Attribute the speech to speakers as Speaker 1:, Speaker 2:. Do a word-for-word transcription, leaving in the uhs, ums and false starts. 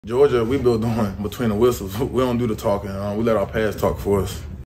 Speaker 1: Georgia, we build on between the whistles. We don't do the talking. Uh, we let our past talk for us.